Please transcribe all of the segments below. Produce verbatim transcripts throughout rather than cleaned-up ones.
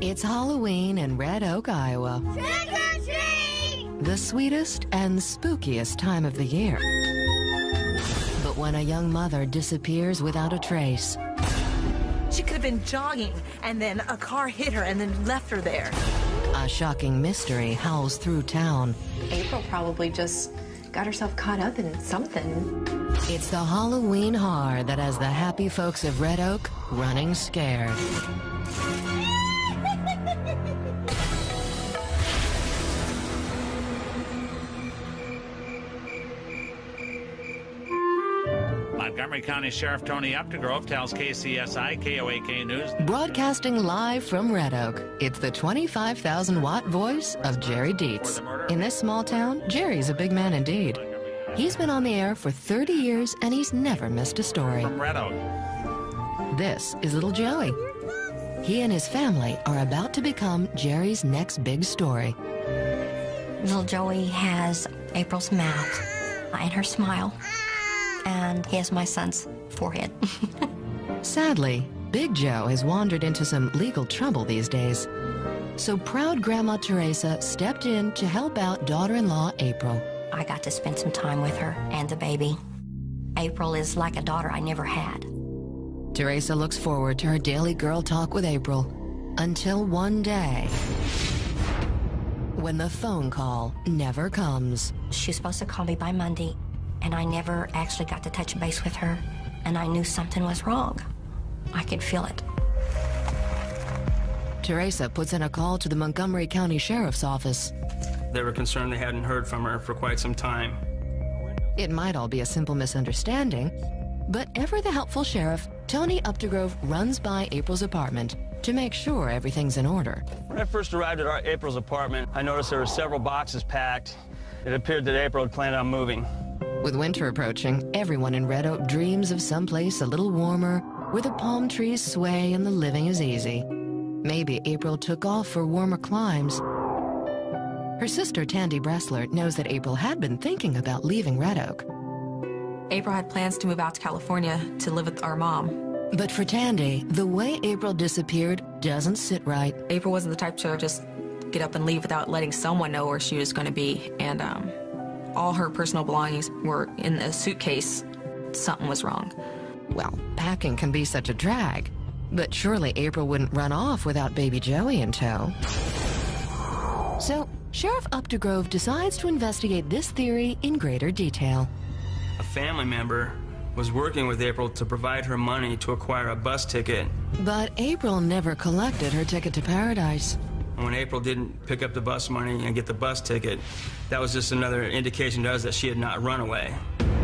It's Halloween in Red Oak, Iowa. Trick or treat! The sweetest and spookiest time of the year. But when a young mother disappears without a trace. She could have been jogging, and then a car hit her and then left her there. A shocking mystery howls through town. April probably just got herself caught up in something. It's the Halloween horror that has the happy folks of Red Oak running scared. Montgomery County Sheriff Tony Updegrove tells K C S I K O A K News. Broadcasting live from Red Oak, it's the twenty-five thousand watt voice of Jerry Dietz. In this small town, Jerry's a big man indeed. He's been on the air for thirty years and he's never missed a story. From Red Oak. This is little Joey. He and his family are about to become Jerry's next big story. Little Joey has April's mouth and her smile, and he has my son's forehead. Sadly, Big Joe has wandered into some legal trouble these days. So proud Grandma Teresa stepped in to help out daughter-in-law April. I got to spend some time with her and the baby. April is like a daughter I never had. Teresa looks forward to her daily girl talk with April until one day when the phone call never comes. She was supposed to call me by Monday, and I never actually got to touch base with her, and I knew something was wrong. I could feel it. Teresa puts in a call to the Montgomery County Sheriff's Office. They were concerned they hadn't heard from her for quite some time. It might all be a simple misunderstanding, but ever the helpful sheriff, Tony Updegrove runs by April's apartment to make sure everything's in order. When I first arrived at our April's apartment, I noticed there were several boxes packed. It appeared that April had planned on moving. With winter approaching, everyone in Red Oak dreams of someplace a little warmer, where the palm trees sway and the living is easy. Maybe April took off for warmer climes. Her sister, Tandy Bressler, knows that April had been thinking about leaving Red Oak. April had plans to move out to California to live with our mom. But for Tandy, the way April disappeared doesn't sit right. April wasn't the type to just get up and leave without letting someone know where she was going to be. And um, all her personal belongings were in a suitcase. Something was wrong. Well, packing can be such a drag. But surely April wouldn't run off without baby Joey in tow. So, Sheriff Updegrove decides to investigate this theory in greater detail. A family member was working with April to provide her money to acquire a bus ticket. But April never collected her ticket to paradise. And when April didn't pick up the bus money and get the bus ticket, that was just another indication to us that she had not run away.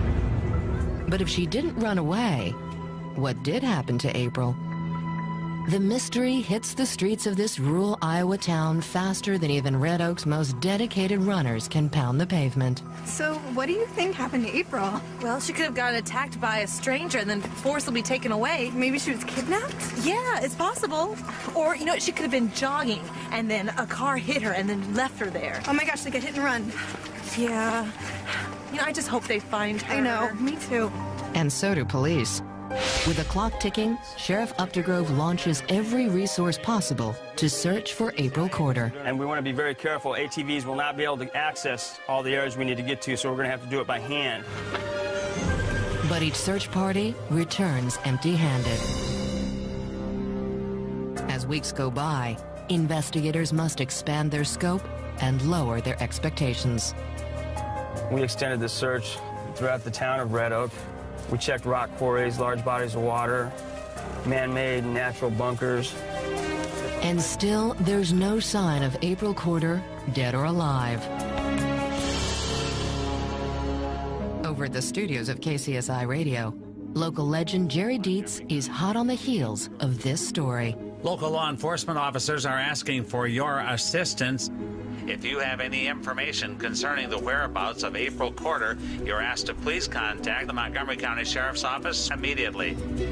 But if she didn't run away, what did happen to April? The mystery hits the streets of this rural Iowa town faster than even Red Oak's most dedicated runners can pound the pavement. So, what do you think happened to April? Well, she could have gotten attacked by a stranger and then forcibly taken away. Maybe she was kidnapped? Yeah, it's possible. Or, you know, she could have been jogging, and then a car hit her and then left her there. Oh my gosh, like a hit and run. Yeah. You know, I just hope they find her. I know, me too. And so do police. With the clock ticking, Sheriff Updegrove launches every resource possible to search for April Corter. And we want to be very careful. A T Vs will not be able to access all the areas we need to get to, so we're going to have to do it by hand. But each search party returns empty-handed. As weeks go by, investigators must expand their scope and lower their expectations. We extended the search throughout the town of Red Oak. We checked rock quarries, large bodies of water, man-made natural bunkers. And still, there's no sign of April Corter, dead or alive. Over at the studios of K C S I Radio, local legend Jerry Dietz is hot on the heels of this story. Local law enforcement officers are asking for your assistance. If you have any information concerning the whereabouts of April Corter, you're asked to please contact the Montgomery County Sheriff's Office immediately.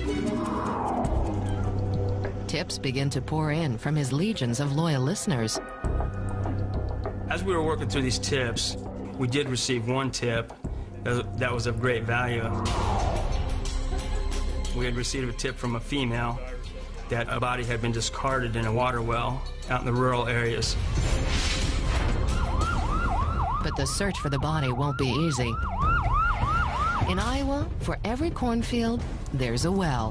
Tips begin to pour in from his legions of loyal listeners. As we were working through these tips, we did receive one tip that was of great value. We had received a tip from a female that a body had been discarded in a water well out in the rural areas. But the search for the body won't be easy. In Iowa, for every cornfield, there's a well.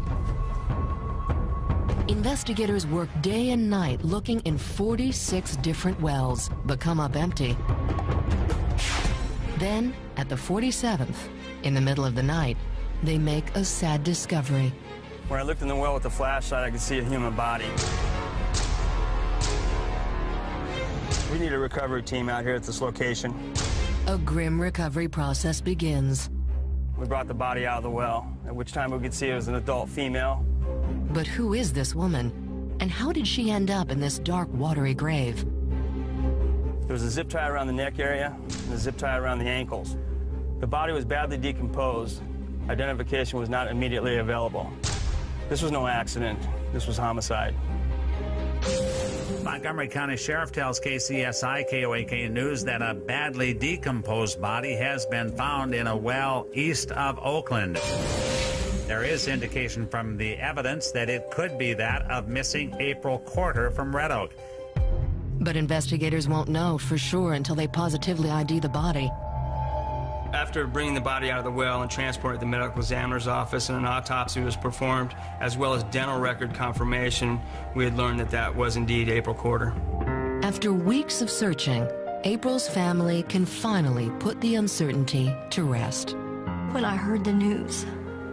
Investigators work day and night looking in forty-six different wells, but come up empty. Then, at the forty-seventh, in the middle of the night, they make a sad discovery. When I looked in the well with the flashlight, I could see a human body. We need a recovery team out here at this location. A grim recovery process begins. We brought the body out of the well, at which time we could see it was an adult female. But who is this woman? And how did she end up in this dark, watery grave? There was a zip tie around the neck area and a zip tie around the ankles. The body was badly decomposed. Identification was not immediately available. This was no accident. This was homicide. Montgomery County Sheriff tells K C S I K O A K News that a badly decomposed body has been found in a well east of Oakland. There is indication from the evidence that it could be that of missing April Corter from Red Oak. But investigators won't know for sure until they positively I D the body. After bringing the body out of the well and transporting it to the medical examiner's office and an autopsy was performed, as well as dental record confirmation, we had learned that that was indeed April Corter. After weeks of searching, April's family can finally put the uncertainty to rest. When I heard the news,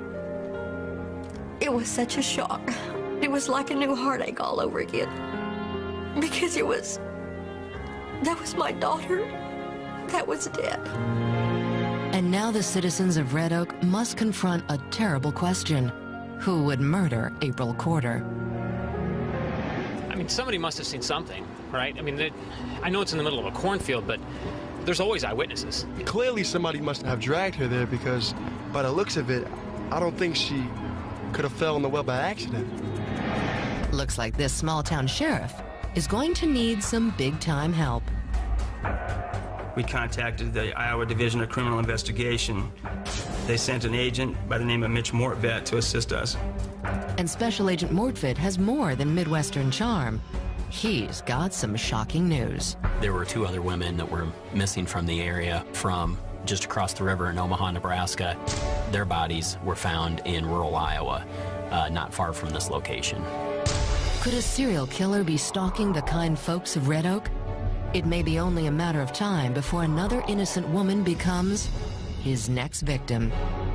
it was such a shock. It was like a new heartache all over again. Because it was, that was my daughter that was dead. And now the citizens of Red Oak must confront a terrible question. Who would murder April Corter? I mean, somebody must have seen something, right? I mean, they, I know it's in the middle of a cornfield, but there's always eyewitnesses. Clearly somebody must have dragged her there because, by the looks of it, I don't think she could have fell in the well by accident. Looks like this small-town sheriff is going to need some big-time help. We contacted the Iowa Division of Criminal Investigation. They sent an agent by the name of Mitch Mortvet to assist us. And Special Agent Mortvet has more than Midwestern charm. He's got some shocking news. There were two other women that were missing from the area from just across the river in Omaha, Nebraska. Their bodies were found in rural Iowa, uh, not far from this location. Could a serial killer be stalking the kind folks of Red Oak? It may be only a matter of time before another innocent woman becomes his next victim.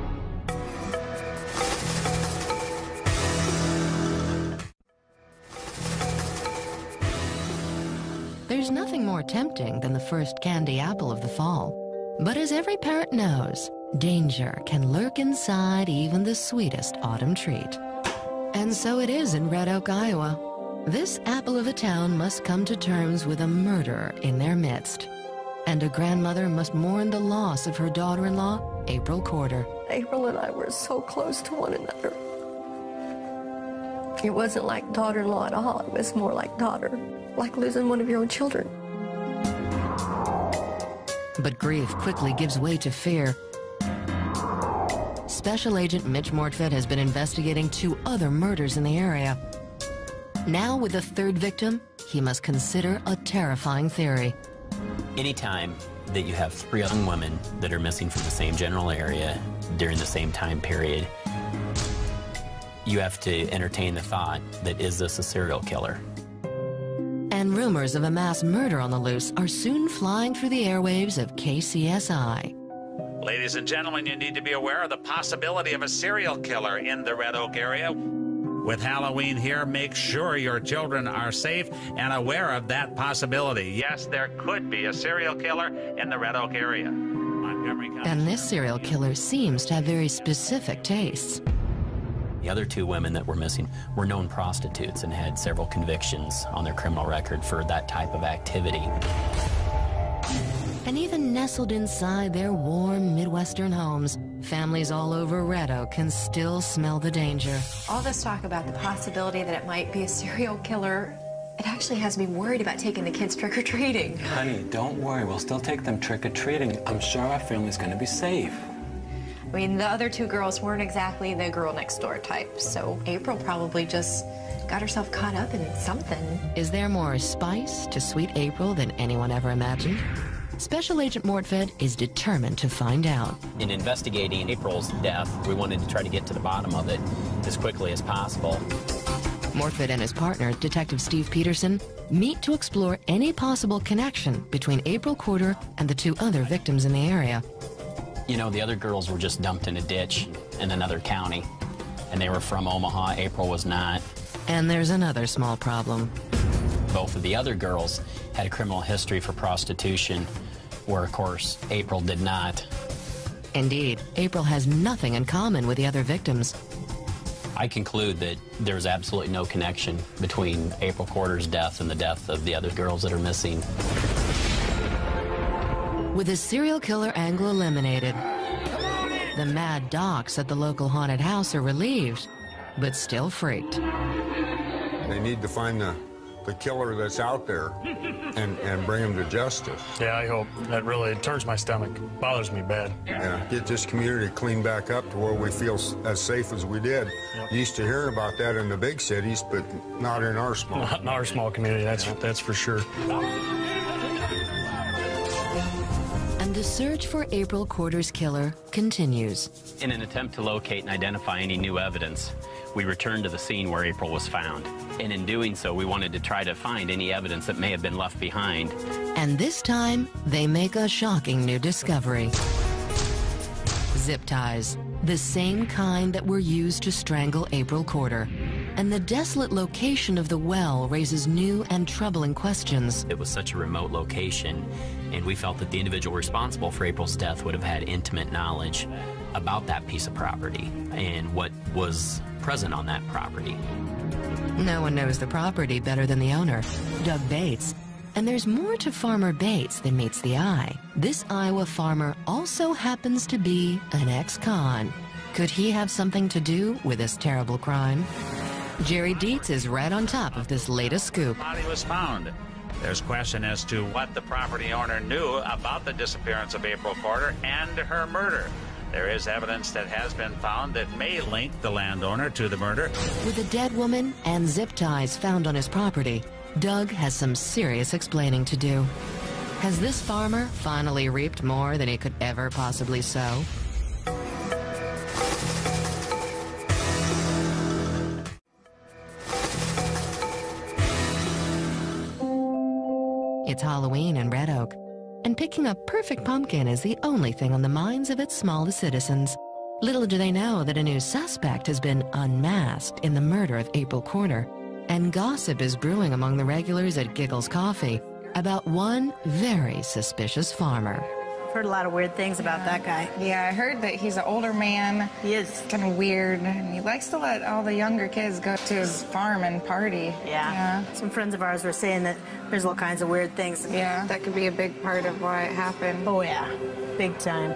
There's nothing more tempting than the first candy apple of the fall. But as every parent knows, danger can lurk inside even the sweetest autumn treat. And so it is in Red Oak, Iowa. This apple of a town must come to terms with a murder in their midst. And a grandmother must mourn the loss of her daughter-in-law, April Corter. April and I were so close to one another. It wasn't like daughter-in-law at all. It was more like daughter, like losing one of your own children. But grief quickly gives way to fear. Special Agent Mitch Mortvet has been investigating two other murders in the area. Now, with a third victim, he must consider a terrifying theory. Anytime that you have three young women that are missing from the same general area during the same time period, you have to entertain the thought that, is this a serial killer? And rumors of a mass murder on the loose are soon flying through the airwaves of K C S I. Ladies and gentlemen, you need to be aware of the possibility of a serial killer in the Red Oak area. With Halloween here, make sure your children are safe and aware of that possibility. Yes, there could be a serial killer in the Red Oak area. Montgomery County And this serial killer seems to have very specific tastes. The other two women that were missing were known prostitutes and had several convictions on their criminal record for that type of activity. And even nestled inside their warm Midwestern homes, families all over Red Oak can still smell the danger. All this talk about the possibility that it might be a serial killer, it actually has me worried about taking the kids trick-or-treating. Honey, don't worry. We'll still take them trick-or-treating. I'm sure our family's going to be safe. I mean, the other two girls weren't exactly the girl next door type, so April probably just got herself caught up in something. Is there more spice to Sweet April than anyone ever imagined? Special Agent Mortfed is determined to find out. In investigating April's death, we wanted to try to get to the bottom of it as quickly as possible. Mortfed and his partner, Detective Steve Peterson, meet to explore any possible connection between April Corter and the two other victims in the area. You know, the other girls were just dumped in a ditch in another county, and they were from Omaha. April was not. And there's another small problem. Both of the other girls had a criminal history for prostitution, where, of course, April did not. Indeed, April has nothing in common with the other victims. I conclude that there's absolutely no connection between April Corter's death and the death of the other girls that are missing. With his serial killer angle eliminated, the mad docs at the local haunted house are relieved, but still freaked. They need to find the, the killer that's out there and, and bring him to justice. Yeah, I hope. That really turns my stomach. Bothers me bad. Yeah, get this community cleaned back up to where we feel as safe as we did. Yep. Used to hearing about that in the big cities, but not in our small Not in our small community, that's, that's for sure. And the search for April Corter's killer continues. In an attempt to locate and identify any new evidence, we returned to the scene where April was found. And in doing so, we wanted to try to find any evidence that may have been left behind. And this time, they make a shocking new discovery. Zip ties, the same kind that were used to strangle April Corter. And the desolate location of the well raises new and troubling questions. It was such a remote location, and we felt that the individual responsible for April's death would have had intimate knowledge about that piece of property and what was present on that property. No one knows the property better than the owner, Doug Bates. And there's more to Farmer Bates than meets the eye. This Iowa farmer also happens to be an ex-con. Could he have something to do with this terrible crime? Jerry Dietz is right on top of this latest scoop. The body was found. There's question as to what the property owner knew about the disappearance of April Corter and her murder. There is evidence that has been found that may link the landowner to the murder. With a dead woman and zip ties found on his property, Doug has some serious explaining to do. Has this farmer finally reaped more than he could ever possibly sow? It's Halloween in Red Oak, and picking a perfect pumpkin is the only thing on the minds of its smallest citizens. Little do they know that a new suspect has been unmasked in the murder of April Corter, and gossip is brewing among the regulars at Giggles Coffee about one very suspicious farmer. I've heard a lot of weird things about that guy. Yeah, I heard that he's an older man. He is. Kind of weird, and he likes to let all the younger kids go to his farm and party. Yeah. yeah. Some friends of ours were saying that there's all kinds of weird things. Yeah, that could be a big part of why it happened. Oh, yeah. Big time.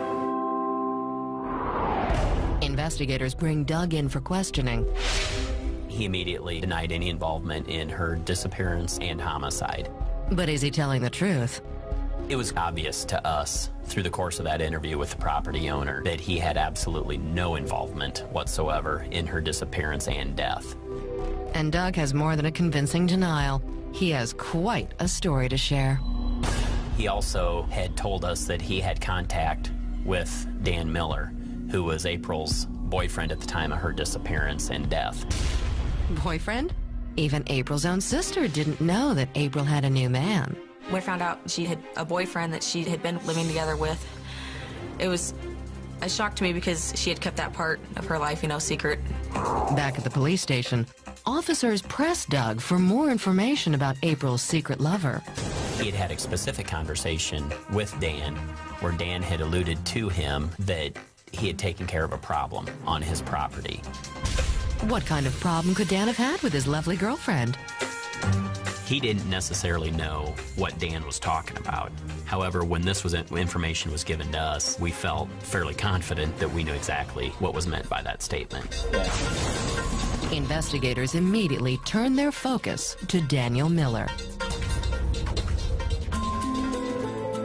Investigators bring Doug in for questioning. He immediately denied any involvement in her disappearance and homicide. But is he telling the truth? It was obvious to us through the course of that interview with the property owner that he had absolutely no involvement whatsoever in her disappearance and death. And Doug has more than a convincing denial. He has quite a story to share. He also had told us that he had contact with Dan Miller, who was April's boyfriend at the time of her disappearance and death. Boyfriend? Even April's own sister didn't know that April had a new man. We found out she had a boyfriend that she had been living together with. It was a shock to me because she had kept that part of her life, you know, secret. Back at the police station, officers pressed Doug for more information about April's secret lover. He had had a specific conversation with Dan where Dan had alluded to him that he had taken care of a problem on his property. What kind of problem could Dan have had with his lovely girlfriend? He didn't necessarily know what Dan was talking about. However, when this was information was given to us, we felt fairly confident that we knew exactly what was meant by that statement. Investigators immediately turned their focus to Daniel Miller. Though their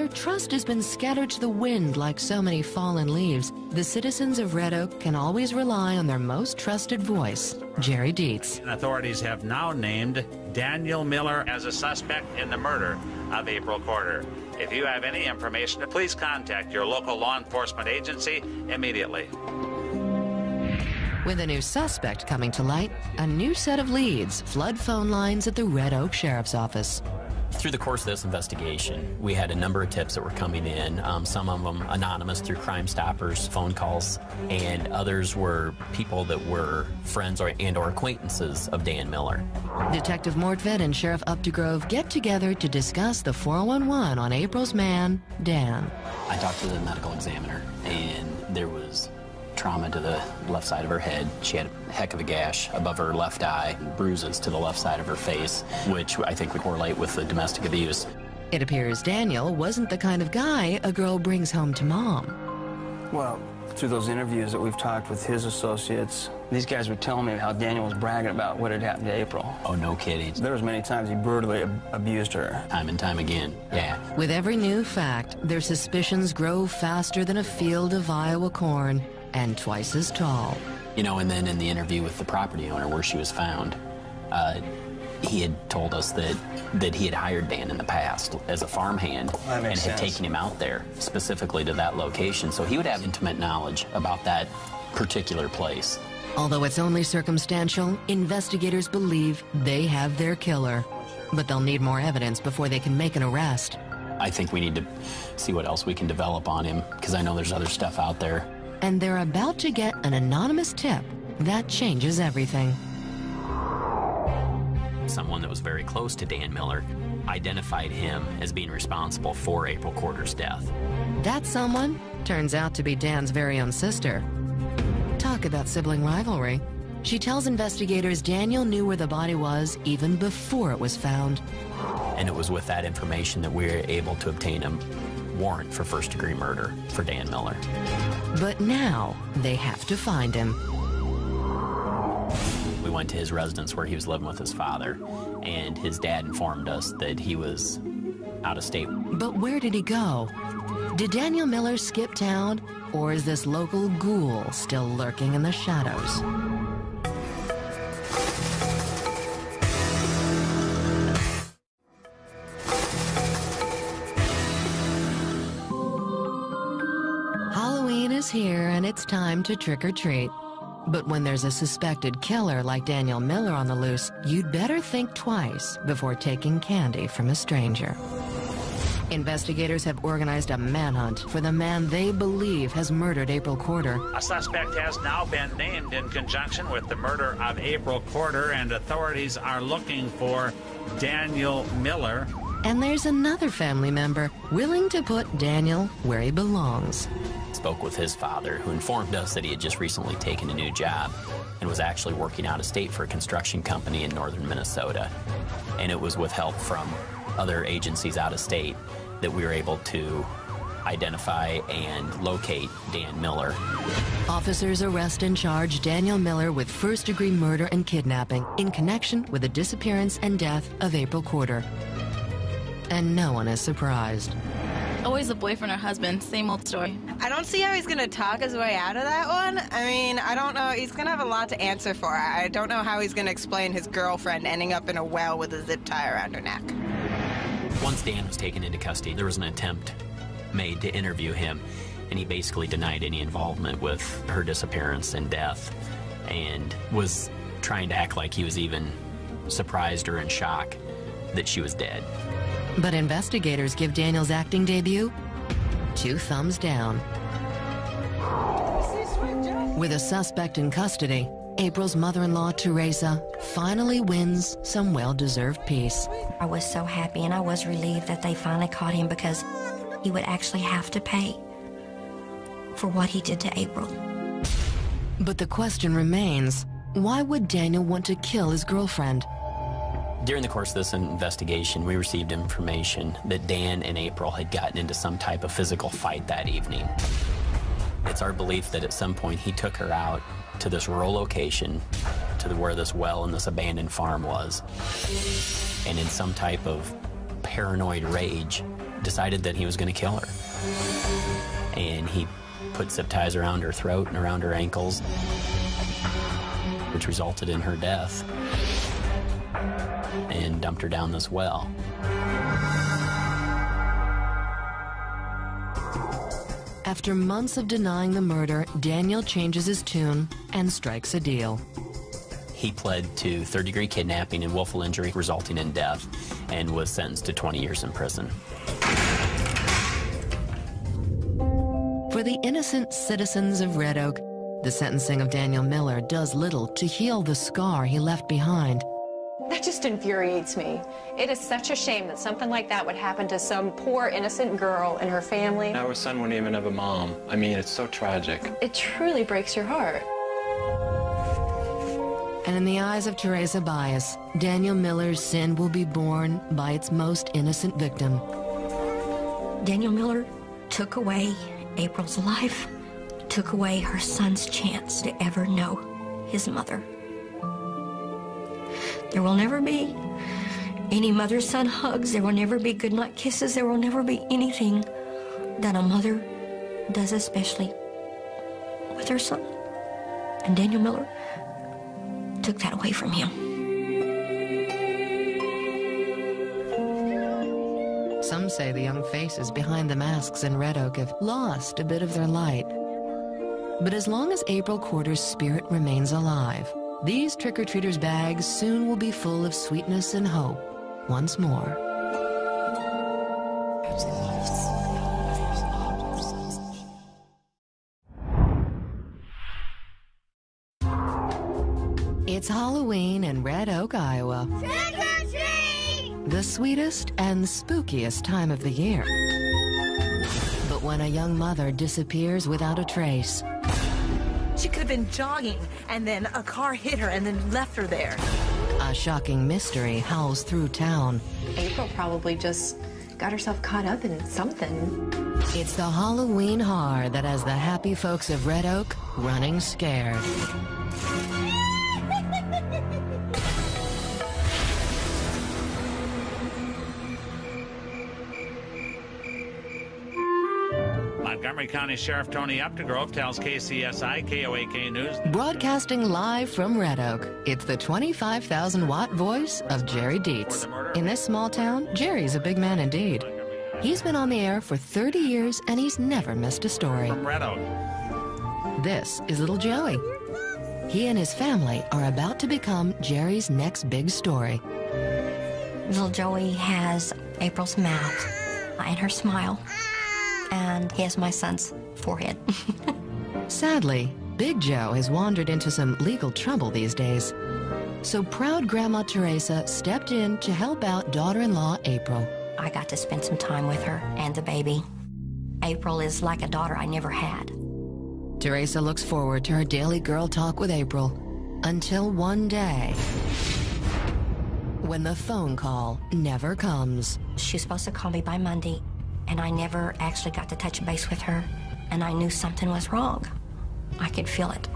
trust has been scattered to the wind like so many fallen leaves, the citizens of Red Oak can always rely on their most trusted voice, Jerry Dietz. Authorities have now named Daniel Miller as a suspect in the murder of April Corter. If you have any information, please contact your local law enforcement agency immediately. With a new suspect coming to light, a new set of leads flood phone lines at the Red Oak Sheriff's Office. Through the course of this investigation, we had a number of tips that were coming in, um, some of them anonymous through Crime Stoppers phone calls, and others were people that were friends or, and or acquaintances of Dan Miller. Detective Mortvedt and Sheriff Updegrove get together to discuss the four one one on April's man, Dan. I talked to the medical examiner, and there was trauma to the left side of her head. She had a heck of a gash above her left eye, bruises to the left side of her face, which I think would correlate with the domestic abuse. It appears Daniel wasn't the kind of guy a girl brings home to mom. Well, through those interviews that we've talked with his associates, these guys were telling me how Daniel was bragging about what had happened to April. Oh, no kidding. There was many times he brutally ab abused her. Time and time again, yeah. With every new fact, their suspicions grow faster than a field of Iowa corn, and twice as tall. You know, and then in the interview with the property owner where she was found, uh, he had told us that, that he had hired Dan in the past as a farmhand and had sense. taken him out there specifically to that location. So he would have intimate knowledge about that particular place. Although it's only circumstantial, investigators believe they have their killer. But they'll need more evidence before they can make an arrest. I think we need to see what else we can develop on him, because I know there's other stuff out there. And they're about to get an anonymous tip that changes everything. Someone that was very close to Dan Miller identified him as being responsible for April Corter's death. That someone turns out to be Dan's very own sister. Talk about sibling rivalry. She tells investigators Daniel knew where the body was even before it was found. And it was with that information that we were able to obtain a warrant for first-degree murder for Dan Miller. But now they have to find him. We went to his residence where he was living with his father, and his dad informed us that he was out of state. But where did he go? Did Daniel Miller skip town, or is this local ghoul still lurking in the shadows? Halloween is here and it's time to trick or treat. But when there's a suspected killer like Daniel Miller on the loose, you'd better think twice before taking candy from a stranger. Investigators have organized a manhunt for the man they believe has murdered April Corter. A suspect has now been named in conjunction with the murder of April Corter, and authorities are looking for Daniel Miller. And there's another family member willing to put Daniel where he belongs. Spoke with his father, who informed us that he had just recently taken a new job and was actually working out of state for a construction company in northern Minnesota. And it was with help from other agencies out of state that we were able to identify and locate Dan Miller. Officers arrest and charge Daniel Miller with first-degree murder and kidnapping in connection with the disappearance and death of April Corter. And no one is surprised. Always a boyfriend or husband, same old story. I don't see how he's gonna talk his way out of that one. I mean, I don't know, he's gonna have a lot to answer for. I don't know how he's gonna explain his girlfriend ending up in a well with a zip tie around her neck. Once Dan was taken into custody, there was an attempt made to interview him, and he basically denied any involvement with her disappearance and death, and was trying to act like he was even surprised or in shock that she was dead. But investigators give Daniel's acting debut two thumbs down. With a suspect in custody, April's mother-in-law, Teresa, finally wins some well-deserved peace. I was so happy and I was relieved that they finally caught him, because he would actually have to pay for what he did to April. But the question remains, why would Daniel want to kill his girlfriend? During the course of this investigation, we received information that Dan and April had gotten into some type of physical fight that evening. It's our belief that at some point he took her out to this rural location, to the, where this well and this abandoned farm was, and in some type of paranoid rage, decided that he was going to kill her. And he put zip ties around her throat and around her ankles, which resulted in her death, and dumped her down this well. After months of denying the murder, Daniel changes his tune and strikes a deal. He pled to third-degree kidnapping and willful injury resulting in death and was sentenced to twenty years in prison. For the innocent citizens of Red Oak, the sentencing of Daniel Miller does little to heal the scar he left behind. That just infuriates me. It is such a shame that something like that would happen to some poor, innocent girl and her family. Our son wouldn't even have a mom. I mean, it's so tragic. It truly breaks your heart. And in the eyes of Teresa Bias, Daniel Miller's sin will be borne by its most innocent victim. Daniel Miller took away April's life, took away her son's chance to ever know his mother. There will never be any mother-son hugs. There will never be goodnight kisses. There will never be anything that a mother does, especially with her son. And Daniel Miller took that away from him. Some say the young faces behind the masks in Red Oak have lost a bit of their light. But as long as April Corter's spirit remains alive, these trick-or-treaters' bags soon will be full of sweetness and hope once more. It's Halloween in Red Oak, Iowa. Trick-or-treat! The sweetest and spookiest time of the year. But when a young mother disappears without a trace, She could have been jogging, and then a car hit her and then left her there. a shocking mystery howls through town. April probably just got herself caught up in something. It's the Halloween horror that has the happy folks of Red Oak running scared. Montgomery County Sheriff Tony Updegrove tells K C S I K O A K News. Broadcasting live from Red Oak, it's the twenty-five thousand watt voice of Jerry Dietz. In this small town, Jerry's a big man indeed. He's been on the air for thirty years and he's never missed a story. From Red Oak. This is little Joey. He and his family are about to become Jerry's next big story. Little Joey has April's mouth and her smile, and he has my son's forehead. Sadly, Big Joe has wandered into some legal trouble these days. So proud Grandma Teresa stepped in to help out daughter-in-law April. I got to spend some time with her and the baby. April is like a daughter I never had. Teresa looks forward to her daily girl talk with April until one day when the phone call never comes. She was supposed to call me by Monday, and I never actually got to touch base with her, and I knew something was wrong. I could feel it.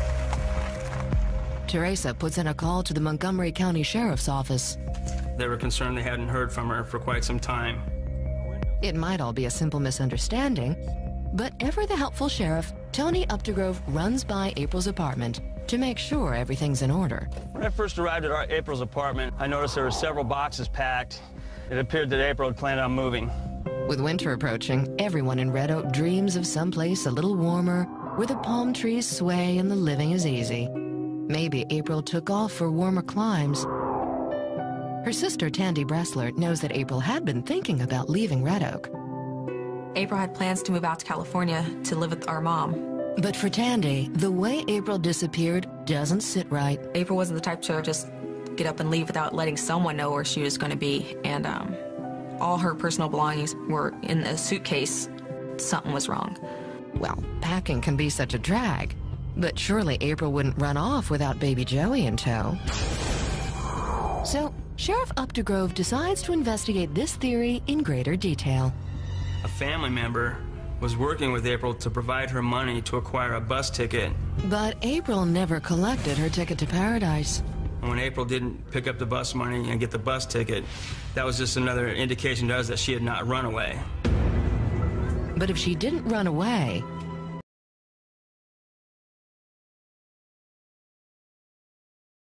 Teresa puts in a call to the Montgomery County Sheriff's Office. They were concerned they hadn't heard from her for quite some time. It might all be a simple misunderstanding, but ever the helpful sheriff, Tony Updegrove runs by April's apartment to make sure everything's in order. When I first arrived at our April's apartment, I noticed there were several boxes packed. It appeared that April had planned on moving. With winter approaching, everyone in Red Oak dreams of someplace a little warmer, where the palm trees sway and the living is easy. Maybe April took off for warmer climes. Her sister, Tandy Bressler, knows that April had been thinking about leaving Red Oak. April had plans to move out to California to live with our mom. But for Tandy, the way April disappeared doesn't sit right. April wasn't the type to just get up and leave without letting someone know where she was going to be. And um, all her personal belongings were in a suitcase. Something was wrong. Well, packing can be such a drag. But surely April wouldn't run off without baby Joey in tow. So, Sheriff Updegrove decides to investigate this theory in greater detail. A family member was working with April to provide her money to acquire a bus ticket. But April never collected her ticket to paradise. And when April didn't pick up the bus money and get the bus ticket, that was just another indication to us that she had not run away. But if she didn't run away,